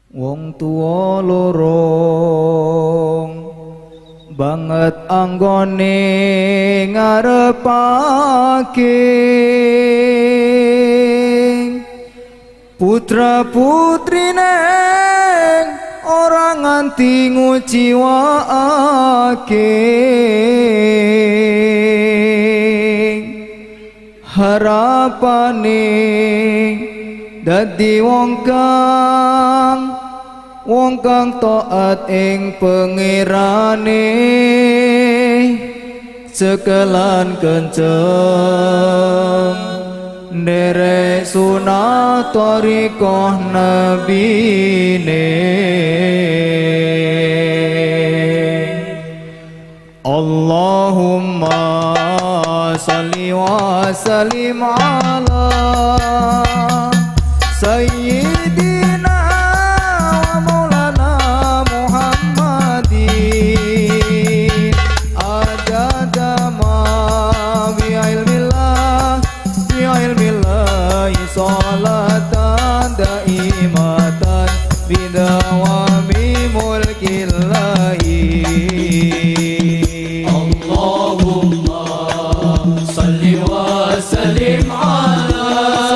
Wong tuwa lorong banget anggone ngarepake putra putrine ora nganti nguciwake harapane dadi wong kang taat ing pangerane sekelan kenceng nderek sunah thariqah nabine. Allahumma salli wa sallim ala sayyidina wa maulana Muhammadin adada ma bi ilmillah salatan daimatan bidawami mulkillahi. Allahumma salli wa sallim ala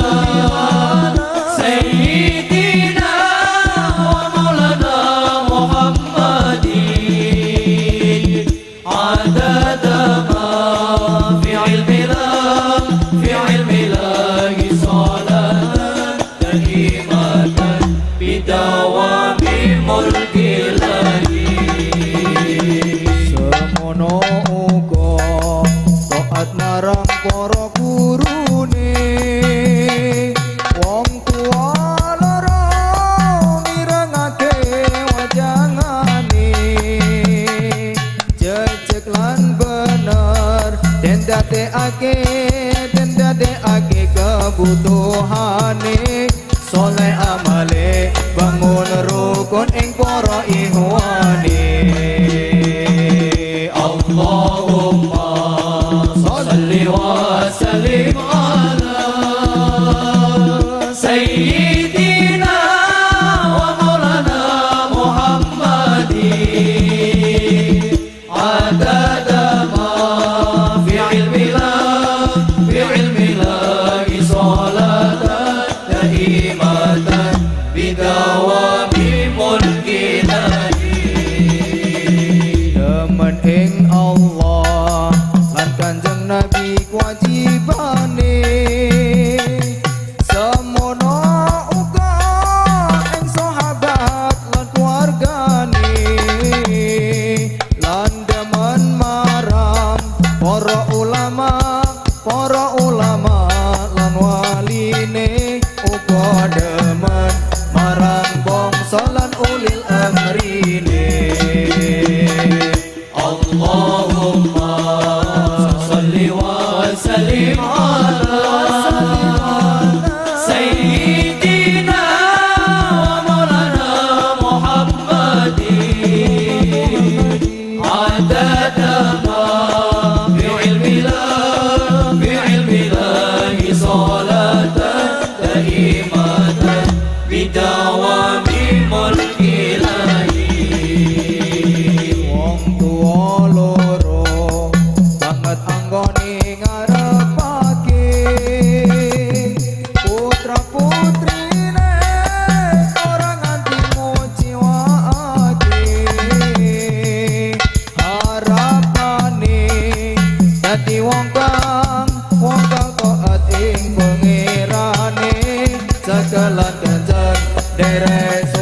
sayyidina wa maulana Muhammadin adada ma fi ilmillah salatan daimatan bidawami mulkillahi. Semono uga taat marang para gurune wong tuwa loro mirengake wajangane jejeg lan bener den dadekake kebutuhane soleh amale bangun rukun ing para ihwane. Allahumma salli wa sallim ala sayyidina wa maulana Muhammadin adada ma fi ilmillah salatan daimatan bidawami mulkillahi. Demen ing Allah lan Kanjeng Nabi kewajibane semono uga ing sahabat lan keluargane lan demen marang para ulama lan waline uga demen marang bangsa lan ulil amrine. Allahumma salli wa sallim ala sayyidina wa maulana Muhammadin adada ma fi ilmillah salatan daimatan bidawami mulkillahi. Wong tuwa loro banget anggone ngarepake putra putrine ora nganti nguciwake harapane dadi wong kang taat ing pangerane sekelan kenceng derek